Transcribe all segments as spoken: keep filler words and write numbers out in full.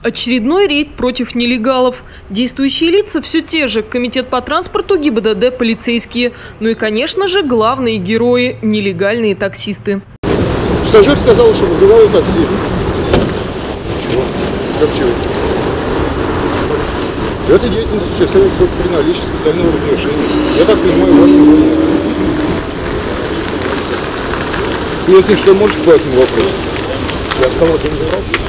Очередной рейд против нелегалов. Действующие лица все те же. Комитет по транспорту, ГИБДД, полицейские. Ну и, конечно же, главные герои – нелегальные таксисты. Пассажир сказал, что вызывал такси. Чего? Как чего? Эта деятельность осуществляется только при наличии специального разрешения. Я так понимаю, у вас не было. Если что, можете по этому вопросу? Я сказал, что не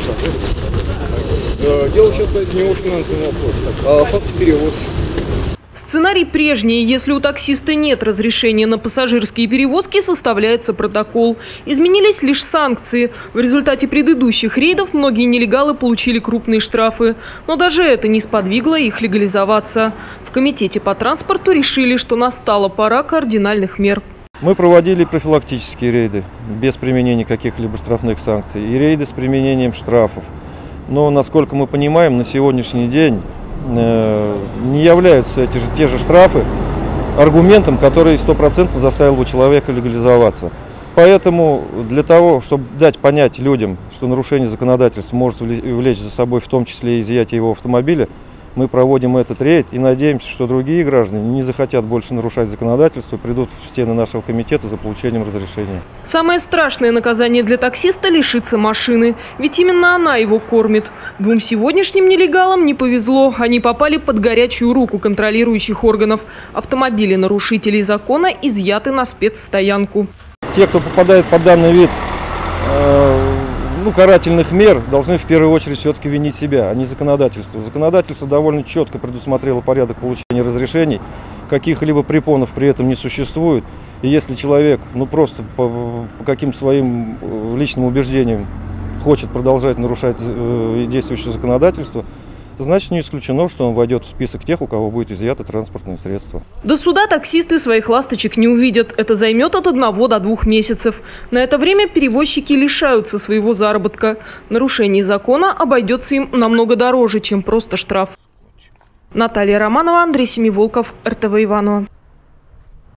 врал. Дело сейчас стоит не о финансовом вопросе, а о факте перевозки. Сценарий прежний. Если у таксиста нет разрешения на пассажирские перевозки, составляется протокол. Изменились лишь санкции. В результате предыдущих рейдов многие нелегалы получили крупные штрафы. Но даже это не сподвигло их легализоваться. В комитете по транспорту решили, что настала пора кардинальных мер. Мы проводили профилактические рейды без применения каких-либо штрафных санкций и рейды с применением штрафов. Но, насколько мы понимаем, на сегодняшний день э, не являются эти же, те же штрафы аргументом, который стопроцентно заставил бы человека легализоваться. Поэтому для того, чтобы дать понять людям, что нарушение законодательства может влечь за собой в том числе и изъятие его автомобиля, мы проводим этот рейд и надеемся, что другие граждане не захотят больше нарушать законодательство и придут в стены нашего комитета за получением разрешения. Самое страшное наказание для таксиста – лишиться машины. Ведь именно она его кормит. Двум сегодняшним нелегалам не повезло. Они попали под горячую руку контролирующих органов. Автомобили нарушителей закона изъяты на спецстоянку. Те, кто попадает под данный вид э Ну, карательных мер, должны в первую очередь все-таки винить себя, а не законодательство. Законодательство довольно четко предусмотрело порядок получения разрешений, каких-либо препонов при этом не существует. И если человек, ну просто по, по каким-то своим личным убеждениям хочет продолжать нарушать э, действующее законодательство, значит, не исключено, что он войдет в список тех, у кого будет изъято транспортное средство. До суда таксисты своих ласточек не увидят. Это займет от одного до двух месяцев. На это время перевозчики лишаются своего заработка. Нарушение закона обойдется им намного дороже, чем просто штраф. Наталья Романова, Андрей Семиволков, эр тэ вэ Иваново.